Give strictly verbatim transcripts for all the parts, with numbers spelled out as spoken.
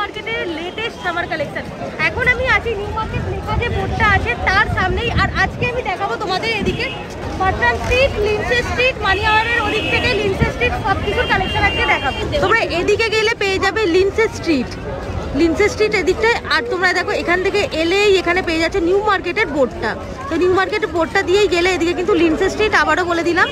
মার্কেটের latest summer collection. এখন আমি আছি নিউ মার্কেট লেখা যে বোর্ডটা আছে তার সামনেই। আর আজকে আমি দেখাবো তোমাদের এদিকে বাটরাম স্ট্রিট, লিন্সে স্ট্রিট, মানিয়াওয়ারের ওদিক থেকে লিন্সে স্ট্রিট সব কিছুর কালেকশন আজকে দেখাবো। তোমরা এদিকে গেলে পেয়ে যাবে লিন্সে স্ট্রিট, লিন্সে স্ট্রিট এদিকটায়। আর তোমরা দেখো এখান থেকে এলেই এখানে পেয়ে যাচ্ছে নিউ মার্কেটের বোর্ডটা। তো নিউ মার্কেটের বোর্ডটা দিয়েই গেলে এদিকে কিন্তু লিন্সে স্ট্রিট, আবারও বলে দিলাম।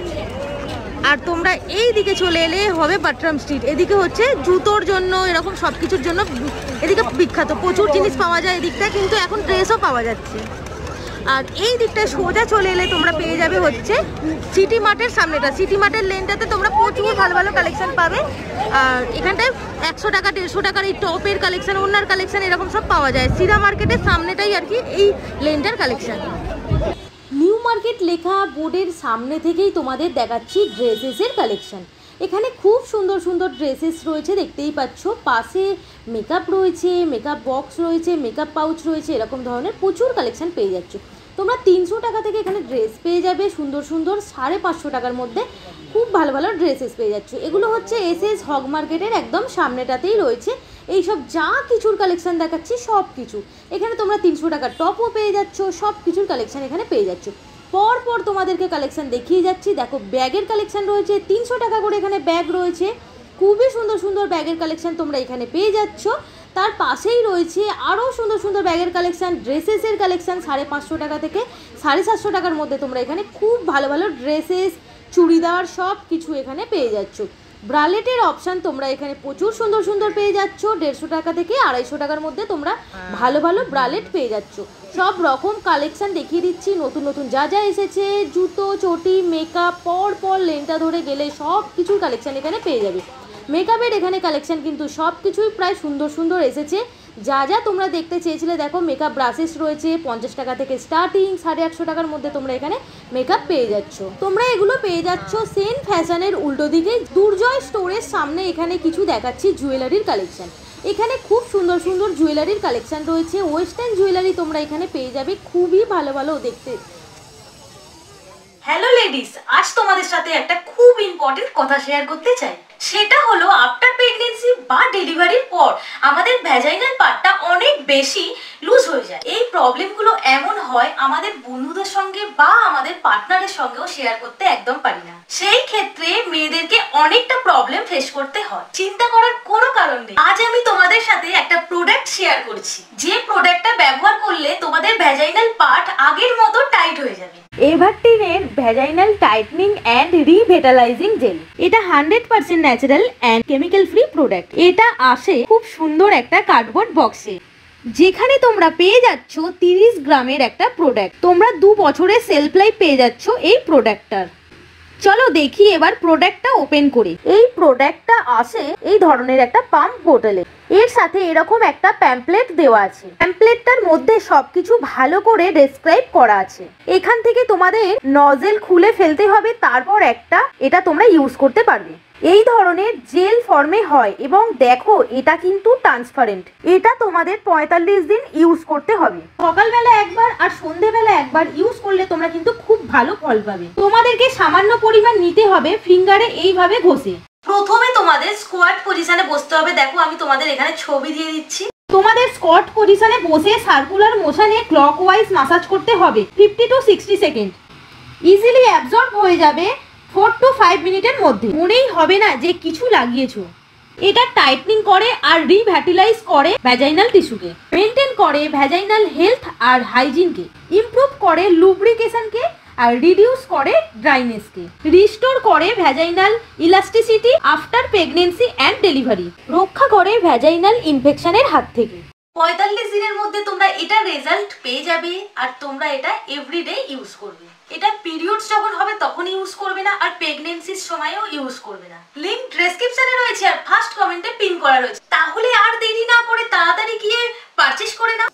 আর তোমরা এই দিকে চলে এলে হবে বাটরাম স্ট্রিট। এদিকে হচ্ছে জুতোর জন্য, এরকম সব কিছুর জন্য এদিকে বিখ্যাত, প্রচুর জিনিস পাওয়া যায় এদিকটা, কিন্তু এখন ড্রেসও পাওয়া যাচ্ছে। আর এই দিকটায় সোজা চলে এলে তোমরা পেয়ে যাবে হচ্ছে সিটি মার্টের সামনেটা। সিটি মার্টের লেনটাতে তোমরা প্রচুর ভালো ভালো কালেকশন পাবে। আর এখানটায় একশো টাকা দেড়শো টাকার এই টপের কালেকশন, ওনার কালেকশন এরকম সব পাওয়া যায়। সিরা মার্কেটের সামনেটাই আর কি এই লেনটার কালেকশন। নিউ মার্কেট লেখা বোর্ডের সামনে থেকেই তোমাদের দেখাচ্ছি ড্রেসেসের কালেকশন। এখানে খুব সুন্দর সুন্দর ড্রেসেস রয়েছে, দেখতেই পাচ্ছ। পাশে মেকআপ রয়েছে, মেকআপ বক্স রয়েছে, মেকআপ পাউচ রয়েছে, এরকম ধরনের প্রচুর কালেকশন পেয়ে যাচ্ছ। তোমরা তিনশো টাকা থেকে এখানে ড্রেস পেয়ে যাবে সুন্দর সুন্দর, সাড়ে পাঁচশো টাকার মধ্যে খুব ভালো ভালো ড্রেসেস পেয়ে যাচ্ছ। এগুলো হচ্ছে এস এস হগ মার্কেটের একদম সামনেটাতেই রয়েছে এইসব যা কিছুর কালেকশন দেখাচ্ছি সব কিছু। এখানে তোমরা তিনশো টাকার টপও পেয়ে যাচ্ছ, সব কিছুর কালেকশন এখানে পেয়ে যাচ্ছ। পর পর তোমাদেরকে কালেকশন দেখিয়ে যাচ্ছি। দেখো ব্যাগের কালেকশন রয়েছে, তিনশো টাকা করে এখানে ব্যাগ রয়েছে, খুবই সুন্দর সুন্দর ব্যাগের কালেকশন তোমরা এখানে পেয়ে যাচ্ছ। তার পাশেই রয়েছে আরও সুন্দর সুন্দর ব্যাগের কালেকশন, ড্রেসেসের কালেকশন সাড়ে পাঁচশো টাকা থেকে সাড়ে সাতশো টাকার মধ্যে তোমরা এখানে খুব ভালো ভালো ড্রেসেস, চুড়িদার সব কিছু এখানে পেয়ে যাচ্ছ। ব্রালেটের অপশান তোমরা এখানে প্রচুর সুন্দর সুন্দর পেয়ে যাচ্ছ। দেড়শো টাকা থেকে আড়াইশো টাকার মধ্যে তোমরা ভালো ভালো ব্রালেট পেয়ে যাচ্ছ। সব রকম কালেকশান দেখিয়ে দিচ্ছি, নতুন নতুন যা যা এসেছে, জুতো, চটি, মেকআপ, পর পর লেনটা ধরে গেলে সব কিছুর কালেকশান এখানে পেয়ে যাবে। মেকআপের এখানে কালেকশান কিন্তু সব কিছুই প্রায় সুন্দর সুন্দর এসেছে। যা যা তোমরা দেখতে চেয়েছিলে দেখো, মেকআপ ব্রাশেস রয়েছে পঞ্চাশ টাকা থেকে স্টার্টিং, সাড়ে আটশো টাকার মধ্যে তোমরা এখানে মেকআপ পেয়ে যাচ্ছ। তোমরা এগুলো পেয়ে যাচ্ছ সেন ফ্যাশনের উল্টো দিকে দুর্জয় স্টোরের সামনে। এখানে কিছু দেখাচ্ছি জুয়েলারির কালেকশন। এখানে খুব সুন্দর সুন্দর জুয়েলারির কালেকশন রয়েছে, ওয়েস্টার্ন জুয়েলারি তোমরা এখানে পেয়ে যাবে, খুবই ভালো ভালো দেখতে। হ্যালো লেডিস, আজ তোমাদের সাথে একটা খুব ইম্পর্টেন্ট কথা শেয়ার করতে চাই। সেটা হলো আফটার প্রেগনেন্সি বা ডেলিভারির পর আমাদের ভ্যাজাইনাল পার্টটা অনেক বেশি লুজ হয়ে যায়। এই প্রবলেমগুলো এমন হয় আমাদের বন্ধুদের সঙ্গে বা আমাদের পার্টনারের সঙ্গেও শেয়ার করতে একদম পারি না। সেই ক্ষেত্রে মেয়েদেরকে অনেকটা প্রবলেম ফেস করতে হয়। চিন্তা করার কোনো কারণ নেই। আজ আমি তোমাদের সাথে একটা প্রোডাক্ট শেয়ার করছি, যে প্রোডাক্টটা ব্যবহার করলে তোমাদের ভ্যাজাইনাল পার্ট আগের মতো টাইট হয়ে যাবে। এভারটিনের vaginal tightening and revitalizing gel. এটা hundred percent natural and chemical free product. এটা আসে খুব সুন্দর একটা কার্ডবোর্ড বক্সে, যেখানে তোমরা পেয়ে যাচ্ছ তিরিশ গ্রামের একটা প্রোডাক্ট। তোমরা দু বছরের সেলফ লাইফ পেয়ে যাচ্ছ এই প্রোডাক্টটার। চলো দেখি এবার প্রোডাক্টটা ওপেন করে। এই প্রোডাক্টটা আসে এই ধরনের একটা পাম্প বোতলে। এর সাথে এরকম একটা প্যাম্পলেট দেওয়া আছে। প্যাম্পলেটটার মধ্যে সবকিছু ভালো করে ডেসক্রাইব করা আছে। এখান থেকে তোমাদের নজেল খুলে ফেলতে হবে, তারপর একটা এটা তোমরা ইউজ করতে পারবে। এই ধরনের জেল ফর্মে হয় এবং দেখো এটা কিন্তু ট্রান্সপারেন্ট। এটা তোমাদের পঁয়তাল্লিশ দিন ইউজ করতে হবে। সকালবেলা একবার আর সন্ধ্যেবেলা একবার ইউজ করলে তোমরা কিন্তু খুব ভালো ফল পাবে। তোমাদেরকে সামান্য পরিমাণ নিতে হবে, ফিঙ্গারে এইভাবে ঘষে। প্রথমে তোমাদের স্কোয়াট পজিশনে বসতে হবে। দেখো আমি তোমাদের এখানে ছবি দিয়ে দিচ্ছি। তোমাদের স্কোয়াট পজিশনে বসে সার্কুলার মোশনে ক্লকওয়াইজ মাসাজ করতে হবে fifty to sixty second. Easily absorb হয়ে যাবে ফোর টু ফাইভ মিনিটের মধ্যে। মনেই হবে না যে কিছু লাগিয়েছো। এটা টাইটনিং করে আর রিভ্যাটিলাইজ করে ভ্যাজাইনাল টিস্যুকে, মেনটেন করে ভ্যাজাইনাল হেলথ আর হাইজিনকে, ইমপ্রুভ করে লুব্রিকেশনকে আর রিডিউস করে ড্রাইনেসকে, রিস্টোর করে vaginal elasticity after pregnancy and delivery, রক্ষা করে ভ্যাজাইনাল ইনফেকশনের হাত থেকে। পঁয়তাল্লিশ দিনের মধ্যে তোমরা এটা রেজাল্ট পেয়ে যাবে। আর তোমরা এটা এভরিডে ইউজ করবে। এটা পিরিয়ডস যখন হবে তখন ইউজ করবে না, আর প্রেগনেন্সির সময়ও ইউজ করবে না। লিংক ডেসক্রিপশনে রয়েছে আর ফার্স্ট কমেন্টে পিন করা রয়েছে। তাহলে আর দেরি না করে তাড়াতাড়ি গিয়ে পারচেজ করে নাও।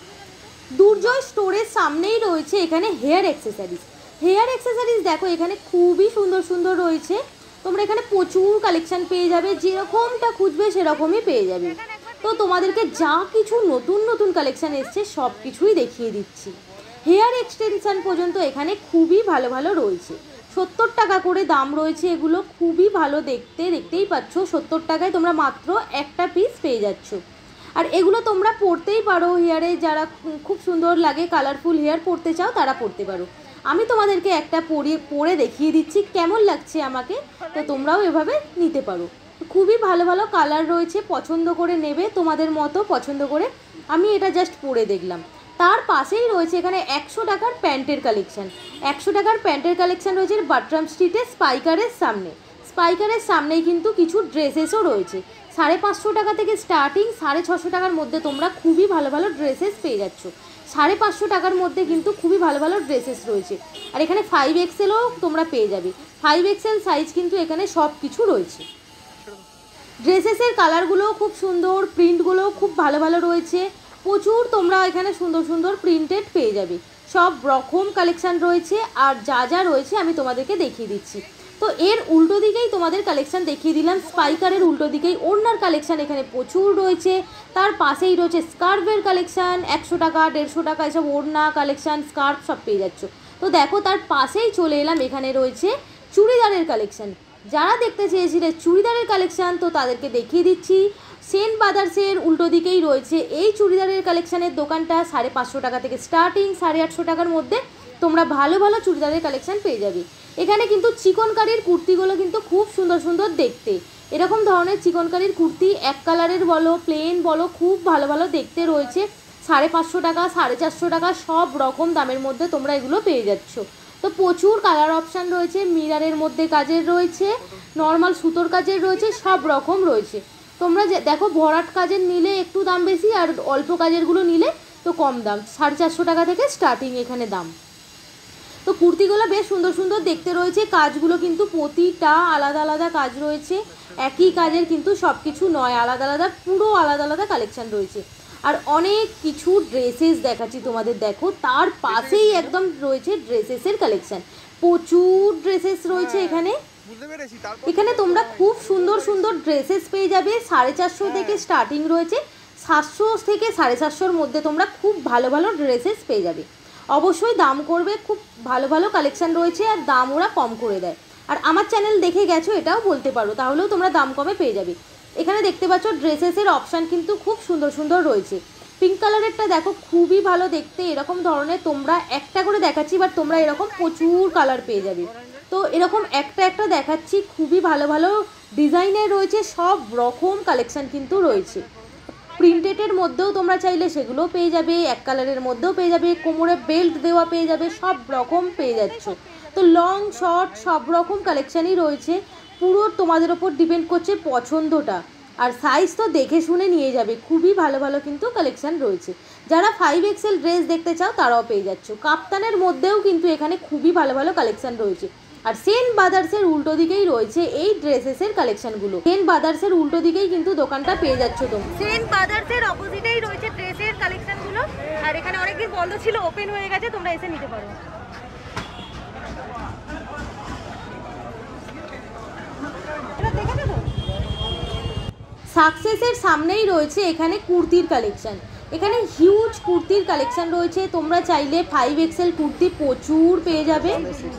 দুর্জয় স্টোরের সামনেই রয়েছে এখানে হেয়ার অ্যাক্সেসরিজ। হেয়ার অ্যাক্সেসরিজ দেখো এখানে খুবই সুন্দর সুন্দর রয়েছে। তোমরা এখানে প্রচুর কালেকশন পেয়ে যাবে, যেরকমটা খুঁজবে সেরকমই পেয়ে যাবে। তো তোমাদেরকে যা কিছু নতুন নতুন কালেকশন এসছে সব কিছুই দেখিয়ে দিচ্ছি। হেয়ার এক্সটেনশন পর্যন্ত এখানে খুবই ভালো ভালো রয়েছে। সত্তর টাকা করে দাম রয়েছে এগুলো, খুবই ভালো দেখতে, দেখতেই পাচ্ছ সত্তর টাকায় তোমরা মাত্র একটা পিস পেয়ে যাচ্ছ। আর এগুলো তোমরা পরতেই পারো, হেয়ারে যারা খুব সুন্দর লাগে কালারফুল হেয়ার পরতে চাও তারা পরতে পারো। আমি তোমাদেরকে একটা পরে পরে দেখিয়ে দিচ্ছি কেমন লাগছে আমাকে, তো তোমরাও এভাবে নিতে পারো। খুবই ভালো ভালো কালার রয়েছে, পছন্দ করে নেবে তোমাদের মতো পছন্দ করে। আমি এটা জাস্ট পরে দেখলাম। তার পাশেই রয়েছে এখানে একশো টাকার প্যান্টের কালেকশান। একশো টাকার প্যান্টের কালেকশান রয়েছে বাটরাম স্ট্রিটে স্পাইকারের সামনে। স্পাইকারের সামনেই কিন্তু কিছু ড্রেসেসও রয়েছে। সাড়ে পাঁচশো টাকা থেকে স্টার্টিং, সাড়ে ছশো টাকার মধ্যে তোমরা খুবই ভালো ভালো ড্রেসেস পেয়ে যাচ্ছ। সাড়ে পাঁচশো টাকার মধ্যে কিন্তু খুবই ভালো ভালো ড্রেসেস রয়েছে। আর এখানে ফাইভ এক্সেলও তোমরা পেয়ে যাবে। ফাইভ এক্সেল সাইজ কিন্তু এখানে সব কিছু রয়েছে। ড্রেসেসের কালারগুলোও খুব সুন্দর, প্রিন্টগুলোও খুব ভালো ভালো রয়েছে। প্রচুর তোমরা এখানে সুন্দর সুন্দর প্রিন্টেড পেয়ে যাবে। সব রকম কালেকশান রয়েছে। আর যা যা রয়েছে আমি তোমাদেরকে দেখিয়ে দিচ্ছি। তো এর উল্টো দিকেই তোমাদের কালেকশান দেখিয়ে দিলাম, স্পাইকারের উল্টো দিকেই ওড়নার কালেকশান এখানে প্রচুর রয়েছে। তার পাশেই রয়েছে স্কার্ফের কালেকশান, একশো টাকা দেড়শো টাকা এসব ওড়না কালেকশান স্কার্ফ সব পেয়ে যাচ্ছ। তো দেখো তার পাশেই চলে এলাম, এখানে রয়েছে চুড়িদারের কালেকশান। যারা দেখতে চেয়েছিলে চুড়িদারের কালেকশান তো তাদেরকে দেখিয়ে দিচ্ছি। সেন্ট ব্রাদার্সের উল্টো দিকেই রয়েছে এই চুড়িদারের কালেকশানের দোকানটা। সাড়ে পাঁচশো টাকা থেকে স্টার্টিং, সাড়ে আটশো টাকার মধ্যে তোমরা ভালো ভালো চুড়িদারের কালেকশান পেয়ে যাবে। এখানে কিন্তু চিকনকারির কুর্তিগুলো কিন্তু খুব সুন্দর সুন্দর দেখতে। এরকম ধরনের চিকনকারির কুর্তি এক কালারের বলো প্লেন বলো খুব ভালো ভালো দেখতে রয়েছে। সাড়ে পাঁচশো টাকা সাড়ে চারশো টাকা সব রকম দামের মধ্যে তোমরা এগুলো পেয়ে যাচ্ছ। তো প্রচুর কালার অপশান রয়েছে, মিরারের মধ্যে কাজের রয়েছে, নর্মাল সুতোর কাজের রয়েছে, সব রকম রয়েছে। তোমরা যে দেখো ভরাট কাজের নিলে একটু দাম বেশি, আর অল্প কাজেরগুলো নিলে তো কম দাম। সাড়ে চারশো টাকা থেকে স্টার্টিং এখানে দাম। তো কুর্তিগুলো বেশ সুন্দর সুন্দর দেখতে রয়েছে। কাজগুলো কিন্তু প্রতিটা আলাদা আলাদা কাজ রয়েছে, একই কাজের কিন্তু সব কিছু নয়, আলাদা আলাদা পুরো আলাদা আলাদা কালেকশান রয়েছে। আর অনেক কিছু ড্রেসেস দেখাচ্ছি তোমাদের, দেখো তার পাশেই একদম রয়েছে ড্রেসেসের কালেকশান। প্রচুর ড্রেসেস রয়েছে এখানে। এখানে তোমরা খুব সুন্দর সুন্দর ড্রেসেস পেয়ে যাবে। সাড়ে চারশো থেকে স্টার্টিং রয়েছে, সাতশো থেকে সাড়ে সাতশোর মধ্যে তোমরা খুব ভালো ভালো ড্রেসেস পেয়ে যাবে। অবশ্যই দাম করবে, খুব ভালো ভালো কালেকশান রয়েছে আর দাম ওরা কম করে দেয়। আর আমার চ্যানেল দেখে গেছো এটাও বলতে পারো, তাহলেও তোমরা দাম কমে পেয়ে যাবে। এখানে দেখতে পাচ্ছ ড্রেসেসের অপশান কিন্তু খুব সুন্দর সুন্দর রয়েছে। পিঙ্ক কালারেরটা দেখো খুবই ভালো দেখতে। এরকম ধরনের তোমরা একটা করে দেখাচ্ছি, বাট তোমরা এরকম প্রচুর কালার পেয়ে যাবে। তো এরকম একটা একটা দেখাচ্ছি, খুবই ভালো ভালো ডিজাইনের রয়েছে, সব রকম কালেকশান কিন্তু রয়েছে। প্রিন্টেডের মধ্যেও তোমরা চাইলে সেগুলোও পেয়ে যাবে, এক কালারের মধ্যেও পেয়ে যাবে, কোমরে বেল্ট দেওয়া পেয়ে যাবে, সব রকম পেয়ে যাচ্ছ। তো লং শর্ট সব রকম কালেকশানই রয়েছে। পুরো তোমাদের ওপর ডিপেন্ড করছে পছন্দটা, আর সাইজ তো দেখে শুনে নিয়ে যাবে। খুবই ভালো ভালো কিন্তু কালেকশান রয়েছে। যারা ফাইভ এক্সেল ড্রেস দেখতে চাও তারাও পেয়ে যাচ্ছ। কাপ্তানের মধ্যেও কিন্তু এখানে খুবই ভালো ভালো কালেকশান রয়েছে। আর সেন্ট ব্রাদার্সের উল্টো দিকেই রয়েছে এই ড্রেসেসের কালেকশনগুলো। সেন্ট ব্রাদার্সের উল্টো দিকেই কিন্তু দোকানটা পেয়ে যাচ্ছ তোমরা। সেন্ট ব্রাদার্সের অপোজিটেই রয়েছে ড্রেসের কালেকশনগুলো। আর এখানে অনেকদিন বন্ধ ছিল, ওপেন হয়ে গেছে, তোমরা এসে নিতে পারো। সাকসেসের সামনেই রয়েছে এখানে কুর্তির কালেকশন। এখানে হিউজ কুর্তির কালেকশন রয়েছে। তোমরা চাইলে ফাইভ এক্সেল কুর্তি প্রচুর পেয়ে যাবে।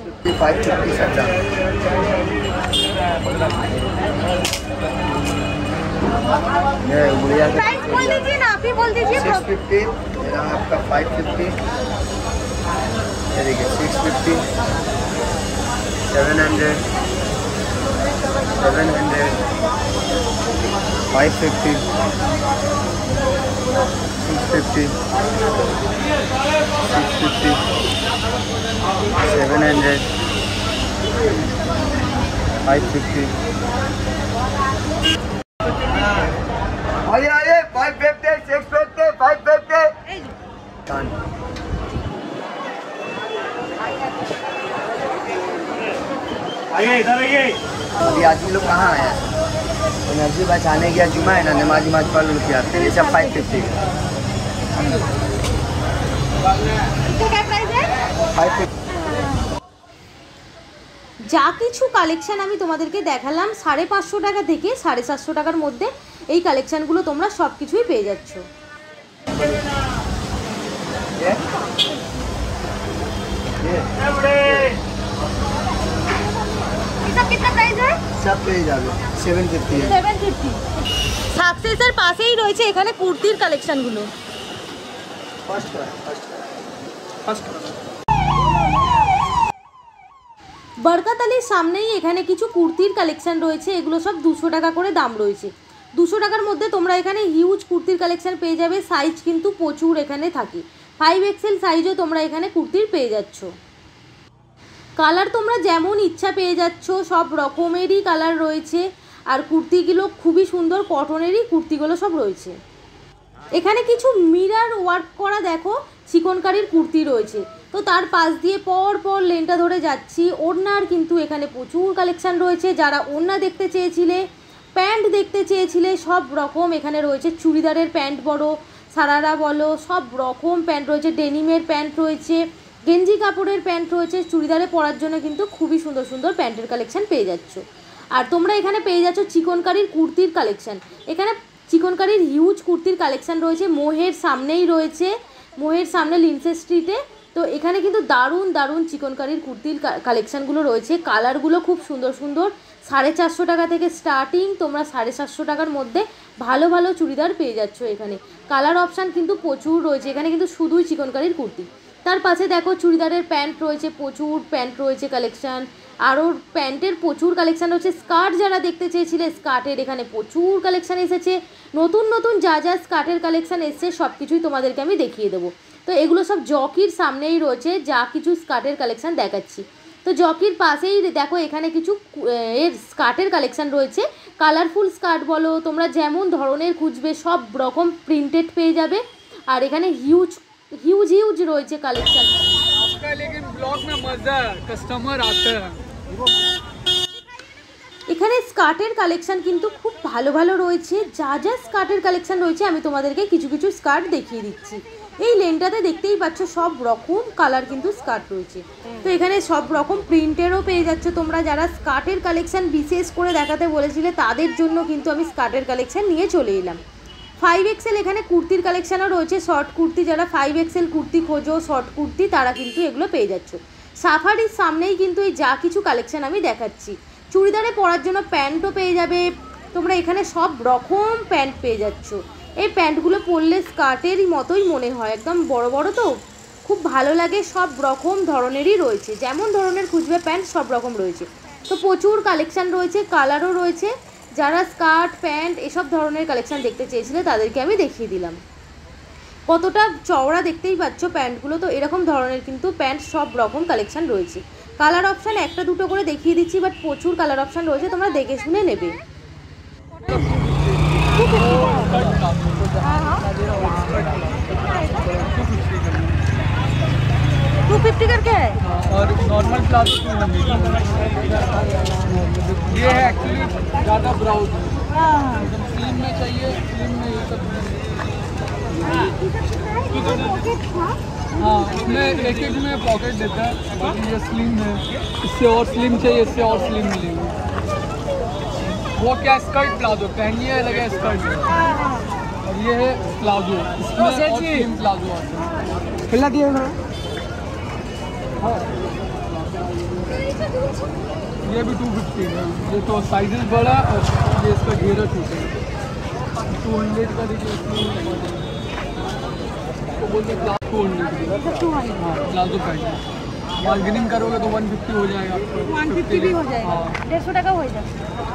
प्राइस बोल दीजिए ना, आप ही बोल दीजिए। सिक्स फिफ्टी आपका फाइव फिफ्टी, ये देखिए six fifty, seven hundred, seven hundred, five fifty, six fifty, six fifty, seven hundred, five fifty, आइए आइए five fifty, six fifty, five fifty. आइए इधर आइए। अभी आदमी लोग कहाँ आए हैं? एनर्जी बचाने गया, जुमा है ना, नमाज नमाज पढ़ लो किया, ये सब फाइव फिफ्टी क्या प्राइस है? Five fifty. যা কিছু কালেকশন আমি তোমাদেরকে দেখালাম সাড়ে পাঁচশো টাকা থেকে সাড়ে সাতশো টাকার মধ্যে এই কালেকশনগুলো তোমরা সব কিছুই পেয়ে যাচ্ছ। হয়ে যায়? সব পেয়ে যাবে সেভেন ফিফটি। Seven fifty. সাকসেসের পাশেই রয়েছে এখানে কুর্তির কালেকশনগুলো। ফার্স্ট ফার্স্ট ফার্স্ট বরকত আলীর সামনেই এখানে কিছু কুর্তির কালেকশন রয়েছে, এগুলো সব দুশো টাকা করে দাম রয়েছে। দুশো টাকার মধ্যে তোমরা এখানে হিউজ কুর্তির কালেকশন পেয়ে যাবে, সাইজ কিন্তু প্রচুর এখানে থাকে, ফাইভ এক্সেল সাইজও তোমরা এখানে কুর্তির পেয়ে যাচ্ছ। কালার তোমরা যেমন ইচ্ছা পেয়ে যাচ্ছ, সব রকমেরই কালার রয়েছে, আর কুর্তিগুলো খুবই সুন্দর কটনেরই কুর্তিগুলো সব রয়েছে। এখানে কিছু মিরার ওয়ার্ক করা দেখো চিকনকারির কুর্তি রয়েছে, তো তার পাশ দিয়ে পর পর লেনটা ধরে যাচ্ছি। ওড়নার কিন্তু এখানে প্রচুর কালেকশান রয়েছে, যারা ওড়না দেখতে চেয়েছিলে, প্যান্ট দেখতে চেয়েছিলে, সব রকম এখানে রয়েছে। চুড়িদারের প্যান্ট বড়, সারারা বলো, সব রকম প্যান্ট রয়েছে, ডেনিমের প্যান্ট রয়েছে, গেঞ্জি কাপড়ের প্যান্ট রয়েছে। চুড়িদারে পরার জন্য কিন্তু খুবই সুন্দর সুন্দর প্যান্টের কালেকশান পেয়ে যাচ্ছ। আর তোমরা এখানে পেয়ে যাচ্ছ চিকনকারির কুর্তির কালেকশান। এখানে চিকনকারির হিউজ কুর্তির কালেকশান রয়েছে, মোহের সামনেই রয়েছে, মোহের সামনে লিন্সে স্ট্রিটে। তো এখানে কিন্তু দারুণ দারুণ চিকনকারির কুর্তির কালেকশানগুলো রয়েছে, কালারগুলো খুব সুন্দর সুন্দর। সাড়ে চারশো টাকা থেকে স্টার্টিং, তোমরা সাড়ে সাতশো টাকার মধ্যে ভালো ভালো চুড়িদার পেয়ে যাচ্ছ। এখানে কালার অপশান কিন্তু প্রচুর রয়েছে, এখানে কিন্তু শুধুই চিকনকারির কুর্তি। তার পাশে দেখো চুড়িদারের প্যান্ট রয়েছে, প্রচুর প্যান্ট রয়েছে কালেকশান, আরও প্যান্টের প্রচুর কালেকশান রয়েছে। স্কার্ট যারা দেখতে চেয়েছিলে, স্কার্টের এখানে প্রচুর কালেকশান এসেছে, নতুন নতুন যা যা স্কার্টের কালেকশান এসছে সব কিছুই তোমাদেরকে আমি দেখিয়ে দেবো। তো এগুলো সব জকির সামনেই রয়েছে, যা কিছু স্কার্টের কালেকশান দেখাচ্ছি। তো জকির পাশেই দেখো এখানে কিছু এর স্কার্টের কালেকশান রয়েছে, কালারফুল স্কার্ট বলো, তোমরা যেমন ধরনের খুঁজবে সব রকম প্রিন্টেড পেয়ে যাবে। আর এখানে হিউজ হিউজ হিউজ রয়েছে কালেকশান। এখানে স্কার্টের কালেকশান কিন্তু খুব ভালো ভালো রয়েছে, যা যা স্কার্টের কালেকশান রয়েছে আমি তোমাদেরকে কিছু কিছু স্কার্ট দেখিয়ে দিচ্ছি। এই লেনটাতে দেখতেই পাচ্ছ সব রকম কালার কিন্তু স্কার্ট রয়েছে। তো এখানে সব রকম প্রিন্টেরও পেয়ে যাচ্ছ তোমরা। যারা স্কার্টের কালেকশান বিশেষ করে দেখাতে বলেছিলে তাদের জন্য কিন্তু আমি স্কার্টের কালেকশান নিয়ে চলে এলাম। ফাইভ এক্সেল এখানে কুর্তির কালেকশানও রয়েছে, শর্ট কুর্তি, যারা ফাইভ এক্সেল কুর্তি খোঁজো শর্ট কুর্তি তারা কিন্তু এগুলো পেয়ে যাচ্ছ। সাফারির সামনেই কিন্তু এই যা কিছু কালেকশান আমি দেখাচ্ছি। চুড়িদারে পরার জন্য প্যান্টও পেয়ে যাবে তোমরা, এখানে সব রকম প্যান্ট পেয়ে যাচ্ছ। এই প্যান্টগুলো পরলে স্কার্টেরই মতোই মনে হয়, একদম বড় বড়, তো খুব ভালো লাগে। সব রকম ধরনেরই রয়েছে, যেমন ধরনের খুঁজবে প্যান্ট সব রকম রয়েছে। তো প্রচুর কালেকশান রয়েছে, কালারও রয়েছে। যারা স্কার্ট প্যান্ট এসব ধরনের কালেকশান দেখতে চেয়েছিলে তাদেরকে আমি দেখিয়ে দিলাম। কতটা চওড়া দেখতেই পাচ্ছ প্যান্টগুলো। তো এরকম ধরনের কিন্তু প্যান্ট সব রকম কালেকশান রয়েছে। কালার অপশান একটা দুটো করে দেখিয়ে দিচ্ছি, বাট প্রচুর কালার অপশান রয়েছে, তোমরা দেখে শুনে নেবে। टू फिफ्टी करके है और नॉर्मल प्लाजो टू हंड्रेड। ये है एक्चुअली ज़्यादा ब्राउज, स्लिम में चाहिए, स्लिम में ये सब। हाँ, इसमें एक एक में पॉकेट देता है, बाकी ये स्लिम है। इससे और स्लिम चाहिए, इससे और स्लिम मिलेगी। वो क्या स्कर्ट प्लाजो पहनिए अलग है स्कर्ट, और ये है प्लाजो, इसमें और स्लिम प्लाजो आता है। खिला दिए ये भी टू फिफ्टी है। ये तो साइजेस बड़ा और ये इसका घेरा छोटा है। टू हंड्रेड का देखिए, तो बोलते टू हंड्रेड हाँ प्लाजो पैंट। बार्गेनिंग करोगे तो वन फिफ्टी हो जाएगा आपको, वन फिफ्टी भी हो जाएगा, डेढ़ सौ टका हो जाएगा।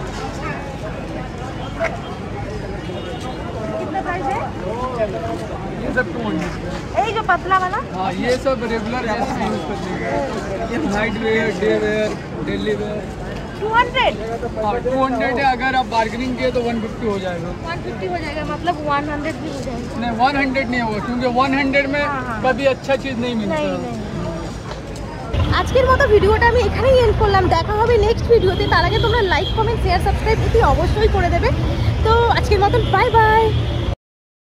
कितना प्राइस है? ये सब टू हंड्रेड। यही जो पतला वाला? हाँ, ये सब रेगुलर यूज करने का, night wear, day wear, daily wear. Two hundred? हाँ टू हंड्रेड है। अगर आप बार्गेनिंग किए तो वन फिफ्टी हो जाएगा। वन फिफ्टी हो जाएगा, मतलब वन हंड्रेड भी हो जाएगा। नहीं वन हंड्रेड नहीं होगा, क्योंकि वन हंड्रेड में कभी अच्छा चीज़ नहीं मिलता। नहीं नहीं। আজকের মতো ভিডিওটা আমি এখানেই এন্ড করলাম। দেখা হবে নেক্সট ভিডিওতে, তার আগে তোমরা লাইক কমেন্ট শেয়ার সাবস্ক্রাইব অতি অবশ্যই করে দেবে। তো আজকের মতন বাই বাই।